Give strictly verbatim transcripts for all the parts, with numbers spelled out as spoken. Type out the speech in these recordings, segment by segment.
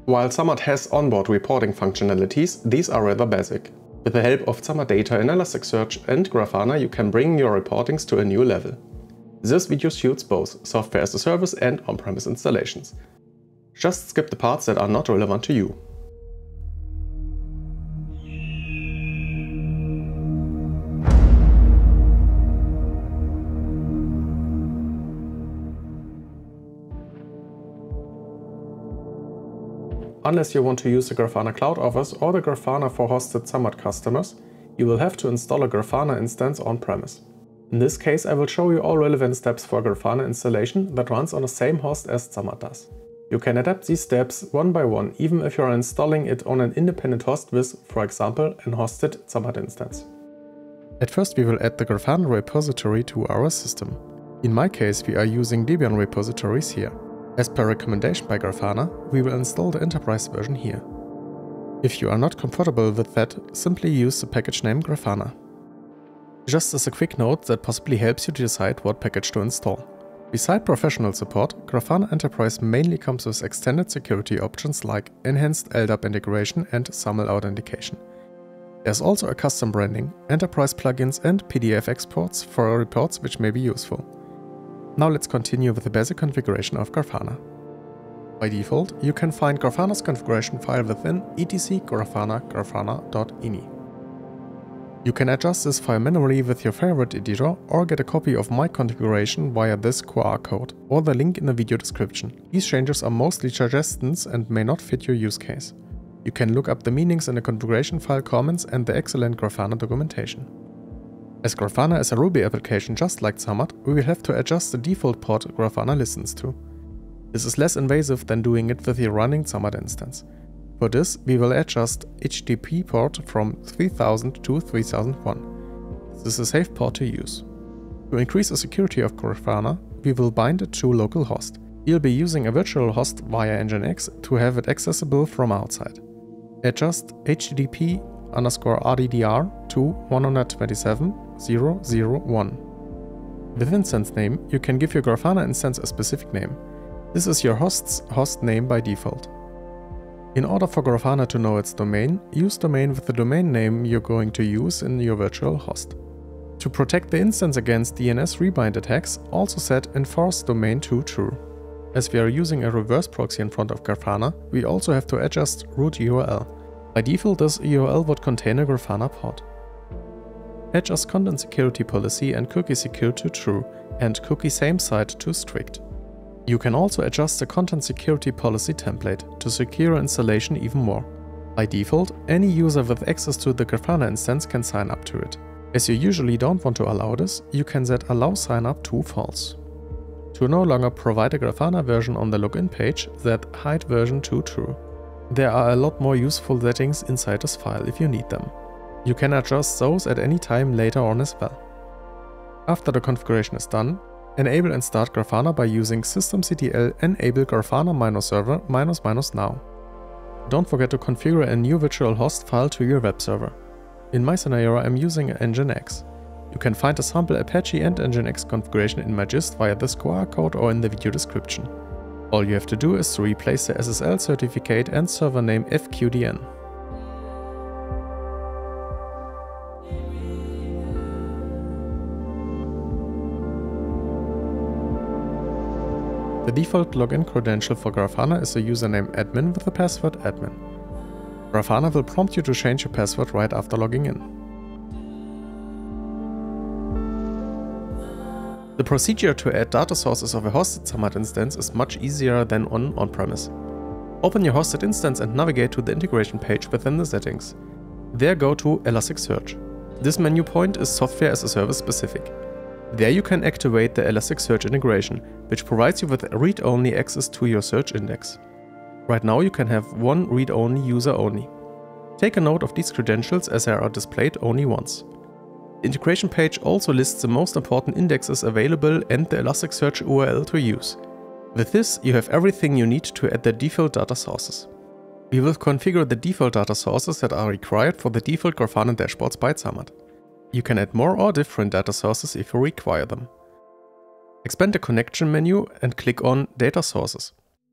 While Zammad has onboard reporting functionalities, these are rather basic. With the help of Zammad data in Elasticsearch and Grafana, you can bring your reportings to a new level. This video suits both software as a service and on-premise installations. Just skip the parts that are not relevant to you. Unless you want to use the Grafana Cloud offers or the Grafana for hosted Zammad customers, you will have to install a Grafana instance on-premise. In this case, I will show you all relevant steps for Grafana installation that runs on the same host as Zammad does. You can adapt these steps one by one, even if you are installing it on an independent host with, for example, an hosted Zammad instance. At first we will add the Grafana repository to our system. In my case, we are using Debian repositories here. As per recommendation by Grafana, we will install the enterprise version here. If you are not comfortable with that, simply use the package name Grafana. Just as a quick note that possibly helps you to decide what package to install. Beside professional support, Grafana Enterprise mainly comes with extended security options like enhanced L D A P integration and SAML authentication. There's also a custom branding, enterprise plugins and P D F exports for reports which may be useful. Now let's continue with the basic configuration of Grafana. By default, you can find Grafana's configuration file within etc grafana grafana.ini. You can adjust this file manually with your favorite editor or get a copy of my configuration via this Q R code or the link in the video description. These changes are mostly suggestions and may not fit your use case. You can look up the meanings in the configuration file comments and the excellent Grafana documentation. As Grafana is a Ruby application just like Zammad, we will have to adjust the default port Grafana listens to. This is less invasive than doing it with your running Zammad instance. For this, we will adjust H T T P port from three thousand to three thousand one. This is a safe port to use. To increase the security of Grafana, we will bind it to localhost. We'll be using a virtual host via Nginx to have it accessible from outside. Adjust H T T P underscore R D D R to one twenty-seven dot zero dot zero dot one. With instance name, you can give your Grafana instance a specific name. This is your host's host name by default. In order for Grafana to know its domain, use domain with the domain name you're going to use in your virtual host. To protect the instance against D N S rebind attacks, also set enforce domain to true. As we are using a reverse proxy in front of Grafana, we also have to adjust root U R L. By default, this U R L would contain a Grafana port. Adjust content security policy and cookie secure to true and cookie same site to strict. You can also adjust the content security policy template to secure installation even more. By default, any user with access to the Grafana instance can sign up to it. As you usually don't want to allow this, you can set allow sign up to false. To no longer provide a Grafana version on the login page, set hide version to true. There are a lot more useful settings inside this file if you need them. You can adjust those at any time later on as well. After the configuration is done, enable and start Grafana by using systemctl enable grafana minus server minus minus now. Don't forget to configure a new virtual host file to your web server. In my scenario, I'm using Nginx. You can find a sample Apache and Nginx configuration in my gist via this Q R code or in the video description. All you have to do is to replace the S S L certificate and server name F Q D N. The default login credential for Grafana is the username admin with the password admin. Grafana will prompt you to change your password right after logging in. The procedure to add data sources of a hosted Zammad instance is much easier than on on-premise. Open your hosted instance and navigate to the integration page within the settings. There go to Elasticsearch. This menu point is software as a service specific. There you can activate the Elasticsearch integration, which provides you with read-only access to your search index. Right now you can have one read-only user only. Take a note of these credentials as they are displayed only once. The integration page also lists the most important indexes available and the Elasticsearch U R L to use. With this, you have everything you need to add the default data sources. We will configure the default data sources that are required for the default Grafana dashboards by Zammad. You can add more or different data sources if you require them. Expand the connection menu and click on Data Sources.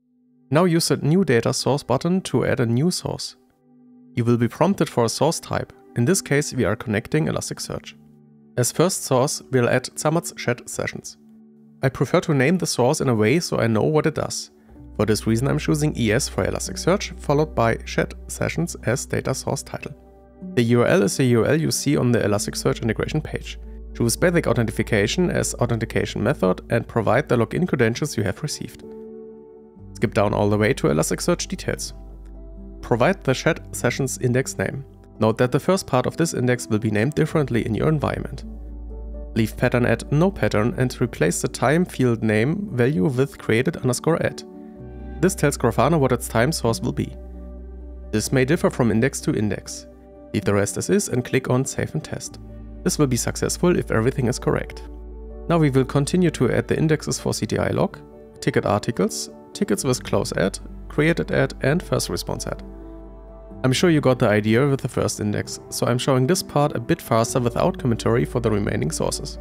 Now use the New Data Source button to add a new source. You will be prompted for a source type. In this case, we are connecting Elasticsearch. As first source, we'll add Zammad's chat sessions. I prefer to name the source in a way so I know what it does. For this reason, I'm choosing E S for Elasticsearch, followed by chat sessions as data source title. The U R L is the U R L you see on the Elasticsearch integration page. Choose basic authentication as authentication method and provide the login credentials you have received. Skip down all the way to Elasticsearch details. Provide the chat sessions index name. Note that the first part of this index will be named differently in your environment. Leave pattern at no pattern and replace the time field name value with created underscore at. This tells Grafana what its time source will be. This may differ from index to index. Leave the rest as is and click on Save and Test. This will be successful if everything is correct. Now we will continue to add the indexes for C T I log, ticket articles, tickets with close at, created at and first response at. I'm sure you got the idea with the first index, so I'm showing this part a bit faster without commentary for the remaining sources.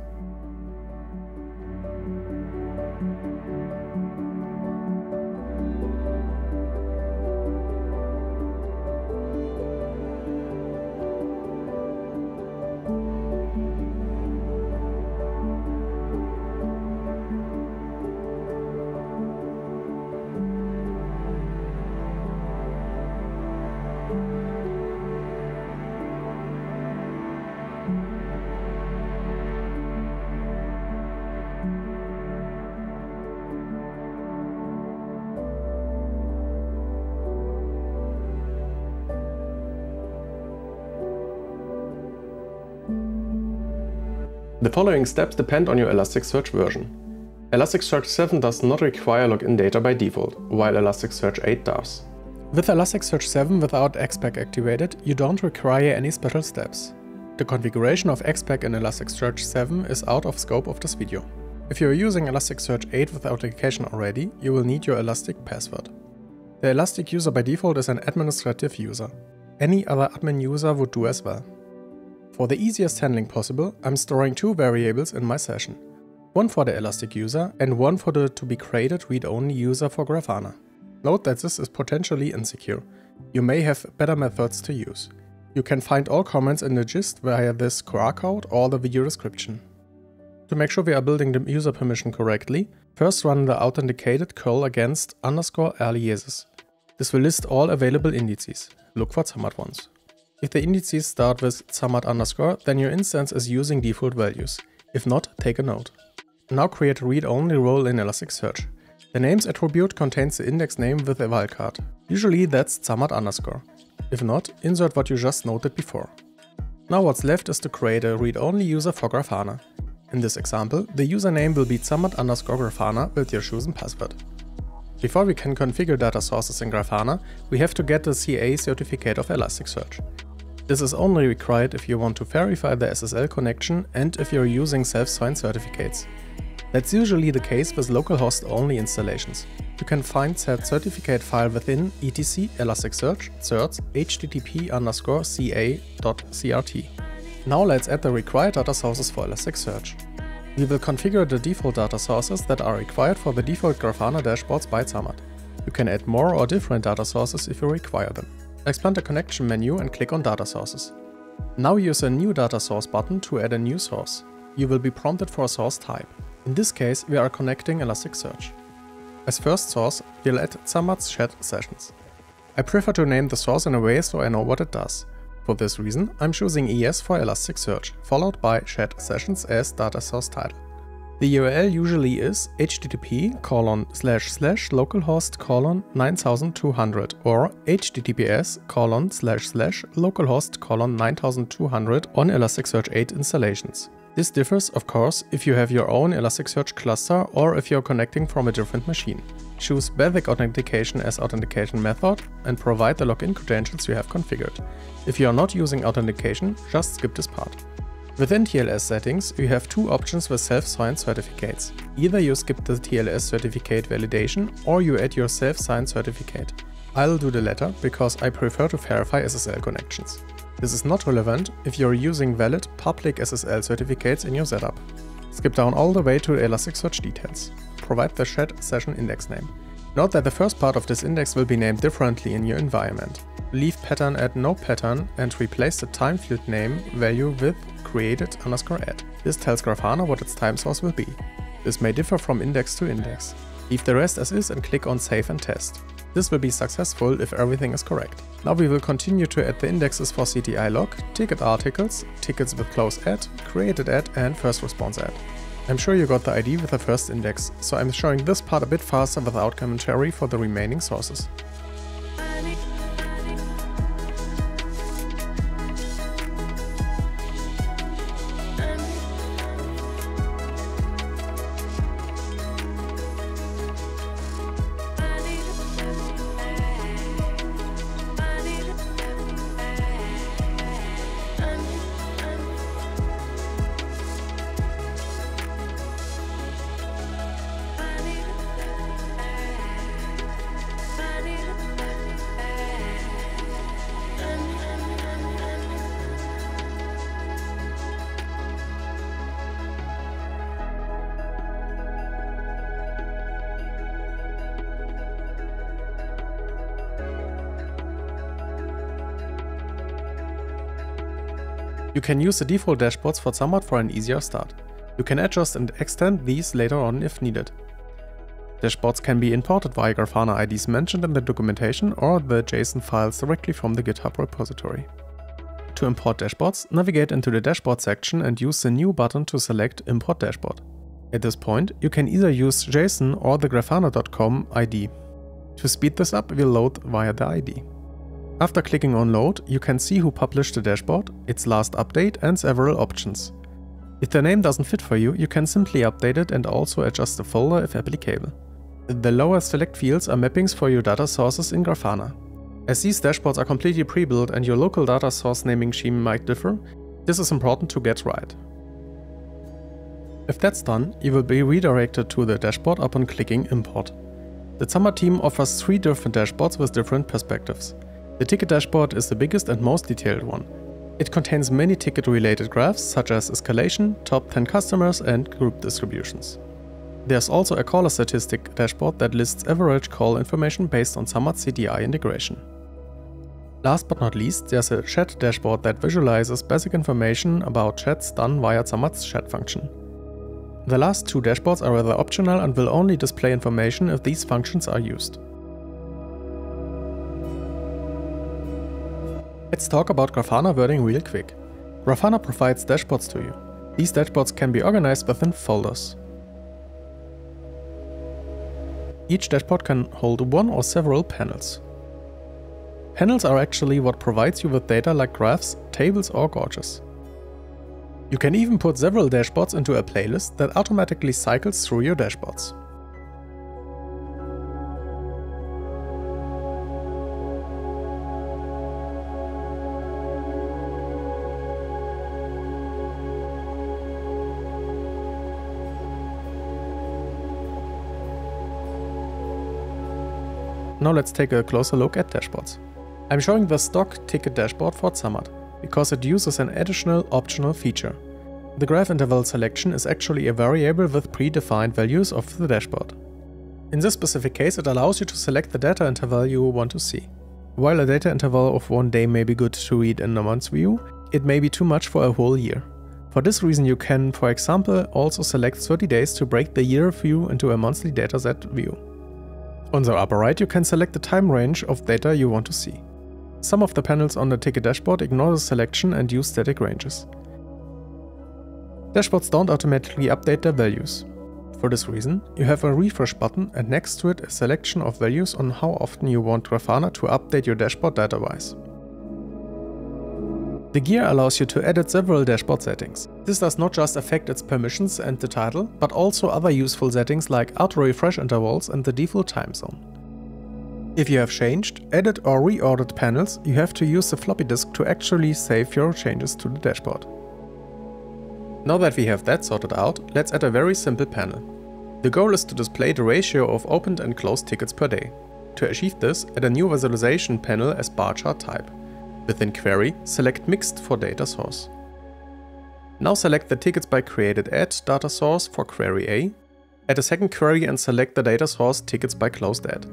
The following steps depend on your Elasticsearch version. Elasticsearch seven does not require login data by default, while Elasticsearch eight does. With Elasticsearch seven without X PAC activated, you don't require any special steps. The configuration of X PAC in Elasticsearch seven is out of scope of this video. If you are using Elasticsearch eight with authentication already, you will need your Elastic password. The Elastic user by default is an administrative user. Any other admin user would do as well. For the easiest handling possible, I'm storing two variables in my session. One for the Elastic user and one for the to-be-created read-only user for Grafana. Note that this is potentially insecure. You may have better methods to use. You can find all comments in the gist via this Q R code or the video description. To make sure we are building the user permission correctly, first run the authenticated curl against underscore aliases. This will list all available indices. Look for Zammad ones. If the indices start with Zammad underscore, then your instance is using default values. If not, take a note. Now create a read-only role in Elasticsearch. The names attribute contains the index name with a wildcard. Usually that's Zammad underscore. If not, insert what you just noted before. Now what's left is to create a read-only user for Grafana. In this example, the username will be Zammad underscore Grafana with your chosen password. Before we can configure data sources in Grafana, we have to get the C A certificate of Elasticsearch. This is only required if you want to verify the S S L connection and if you're using self-signed certificates. That's usually the case with localhost only installations. You can find that certificate file within etc Elasticsearch certs http underscore ca.crt. Now let's add the required data sources for Elasticsearch. We will configure the default data sources that are required for the default Grafana dashboards by Zammad. You can add more or different data sources if you require them. Expand the connection menu and click on Data Sources. Now use the New Data Source button to add a new source. You will be prompted for a source type. In this case, we are connecting Elasticsearch. As first source, we'll add Zammad's chat sessions. I prefer to name the source in a way so I know what it does. For this reason, I'm choosing E S for Elasticsearch, followed by chat sessions as data source title. The U R L usually is http colon slash slash localhost colon nine thousand two hundred or https colon slash slash localhost colon nine thousand two hundred on Elasticsearch eight installations. This differs, of course, if you have your own Elasticsearch cluster or if you're connecting from a different machine. Choose basic authentication as authentication method and provide the login credentials you have configured. If you are not using authentication, just skip this part. Within T L S settings, you have two options with self-signed certificates. Either you skip the T L S certificate validation or you add your self-signed certificate. I'll do the latter because I prefer to verify S S L connections. This is not relevant if you're using valid public S S L certificates in your setup. Skip down all the way to Elasticsearch details. Provide the chat session index name. Note that the first part of this index will be named differently in your environment. Leave pattern at no pattern and replace the time field name value with created underscore add. This tells Grafana what its time source will be. This may differ from index to index. Leave the rest as is and click on Save and Test. This will be successful if everything is correct. Now we will continue to add the indexes for C T I log, ticket articles, tickets with close add, created add and first response add. I'm sure you got the idea with the first index, so I'm showing this part a bit faster without commentary for the remaining sources. You can use the default dashboards for Zammad for an easier start. You can adjust and extend these later on if needed. Dashboards can be imported via Grafana I Ds mentioned in the documentation or the JSON files directly from the GitHub repository. To import dashboards, navigate into the dashboard section and use the new button to select Import Dashboard. At this point, you can either use JSON or the grafana dot com I D. To speed this up, we'll load via the I D. After clicking on Load, you can see who published the dashboard, its last update and several options. If the name doesn't fit for you, you can simply update it and also adjust the folder if applicable. The lower select fields are mappings for your data sources in Grafana. As these dashboards are completely pre-built and your local data source naming scheme might differ, this is important to get right. If that's done, you will be redirected to the dashboard upon clicking Import. The Zammad team offers three different dashboards with different perspectives. The ticket dashboard is the biggest and most detailed one. It contains many ticket-related graphs such as escalation, top ten customers and group distributions. There's also a caller statistic dashboard that lists average call information based on Zammad C T I integration. Last but not least, there's a chat dashboard that visualizes basic information about chats done via Zammad's chat function. The last two dashboards are rather optional and will only display information if these functions are used. Let's talk about Grafana wording real quick. Grafana provides dashboards to you. These dashboards can be organized within folders. Each dashboard can hold one or several panels. Panels are actually what provides you with data like graphs, tables or gauges. You can even put several dashboards into a playlist that automatically cycles through your dashboards. Now let's take a closer look at dashboards. I'm showing the stock ticket dashboard for Zammad, because it uses an additional optional feature. The graph interval selection is actually a variable with predefined values of the dashboard. In this specific case, it allows you to select the data interval you want to see. While a data interval of one day may be good to read in a month's view, it may be too much for a whole year. For this reason, you can, for example, also select thirty days to break the year view into a monthly dataset view. On the upper right, you can select the time range of data you want to see. Some of the panels on the ticket dashboard ignore the selection and use static ranges. Dashboards don't automatically update their values. For this reason, you have a refresh button and next to it a selection of values on how often you want Grafana to update your dashboard data-wise. The gear allows you to edit several dashboard settings. This does not just affect its permissions and the title, but also other useful settings like auto-refresh intervals and the default time zone. If you have changed, added or reordered panels, you have to use the floppy disk to actually save your changes to the dashboard. Now that we have that sorted out, let's add a very simple panel. The goal is to display the ratio of opened and closed tickets per day. To achieve this, add a new visualization panel as bar chart type. Within Query, select Mixed for data source. Now select the Tickets by Created Add data source for Query A, Add a second query and select the data source tickets by closed add.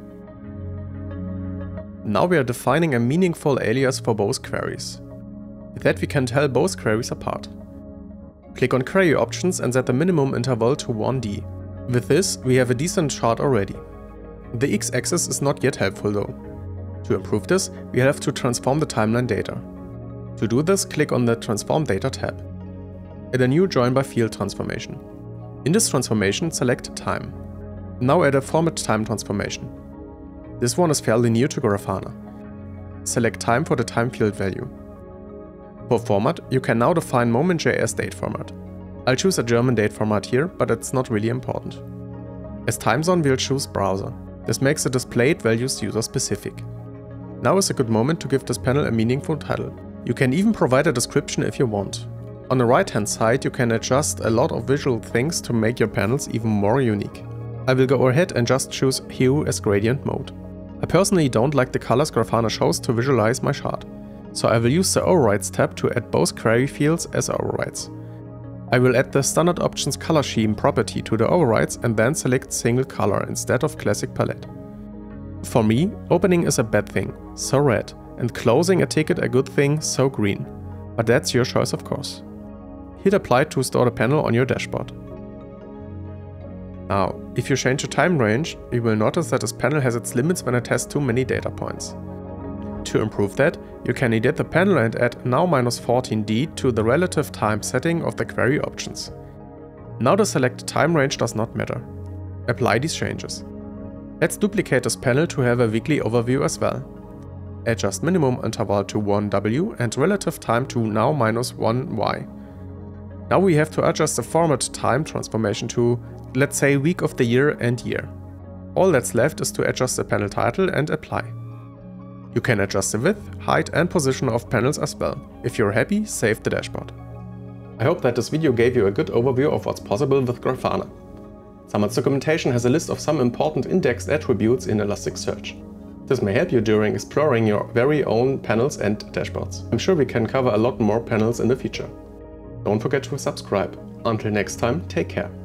Now we are defining a meaningful alias for both queries. With that we can tell both queries apart. Click on Query Options and set the minimum interval to one D. With this, we have a decent chart already. The x-axis is not yet helpful though. To improve this, we have to transform the timeline data. To do this, click on the Transform Data tab. Add a new Join by Field transformation. In this transformation, select Time. Now add a Format Time transformation. This one is fairly new to Grafana. Select Time for the time field value. For format, you can now define moment.js date format. I'll choose a German date format here, but it's not really important. As time zone, we'll choose browser. This makes the displayed values user-specific. Now is a good moment to give this panel a meaningful title. You can even provide a description if you want. On the right-hand side, you can adjust a lot of visual things to make your panels even more unique. I will go ahead and just choose Hue as gradient mode. I personally don't like the colors Grafana shows to visualize my chart, so I will use the Overrides tab to add both query fields as overrides. I will add the standard options color scheme property to the overrides and then select single color instead of classic palette. For me, opening is a bad thing, so red, and closing a ticket a good thing, so green. But that's your choice of course. Hit apply to store the panel on your dashboard. Now, if you change the time range, you will notice that this panel has its limits when it has too many data points. To improve that, you can edit the panel and add now minus fourteen D to the relative time setting of the query options. Now the selected time range does not matter. Apply these changes. Let's duplicate this panel to have a weekly overview as well. Adjust minimum interval to one W and relative time to now minus one Y. Now we have to adjust the format time transformation to, let's say, week of the year and year. All that's left is to adjust the panel title and apply. You can adjust the width, height and position of panels as well. If you're happy, save the dashboard. I hope that this video gave you a good overview of what's possible with Grafana. Zammad's documentation has a list of some important indexed attributes in Elasticsearch. This may help you during exploring your very own panels and dashboards. I'm sure we can cover a lot more panels in the future. Don't forget to subscribe. Until next time, take care.